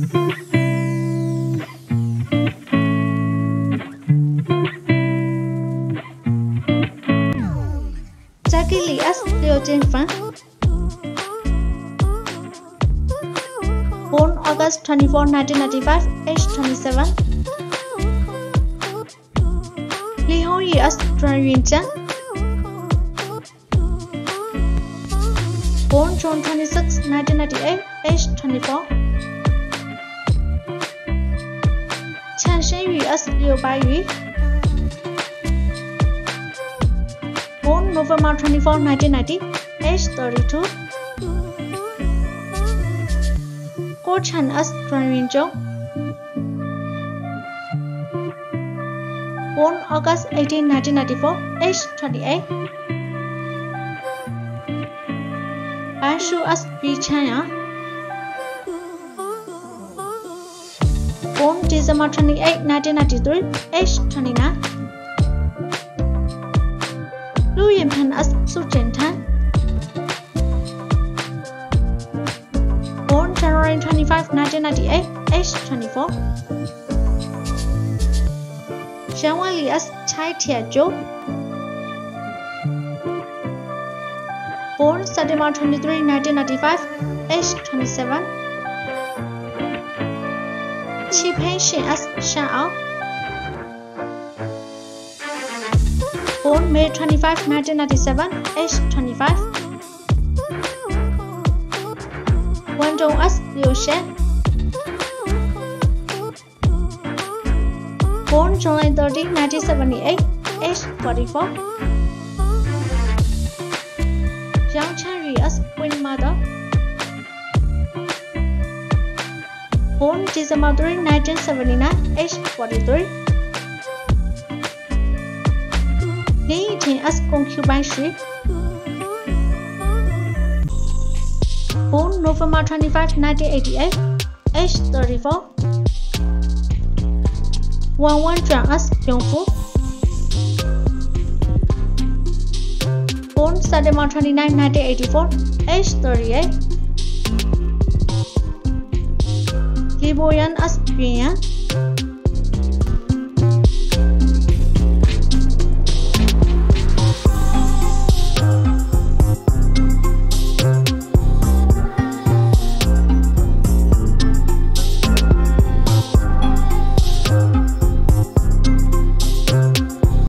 Jackie Lee as Liu Jinfan. Born August 24, 1995, age 27. Lee Hong-yi as Zhuan Yunjian. Born June 26, 1998, age 24. Chen Shenyu as Liu Baiyu. Born November 24, 1990, age 32. Guo Chen as Zhuan Yunzhou. Born August 18, 1994, age 28. Ban Shu as Yu Chanya. Born December 28, 1993, age 29. Lu Yinpan as Su Jintan. Born January 25, 1998, age 24. Zhang Wenli as Chai Tiezhou. Born September 23, 1995, age 27. Qi Pengxin as Shan Ao. Born May 25, 1997, age 25. Wen Zhong as Liu Shen. Born July 30, 1978, age 44. Yang Chanyu as Queen Mother. Born December 3, 1979, age 43. Lin Yiting as Concubine Shi. Born November 25, 1988, age 34. Wang Wanzhuan as Yongfu. Born September 29, 1984, age 38. Li Boyan as Yunyan.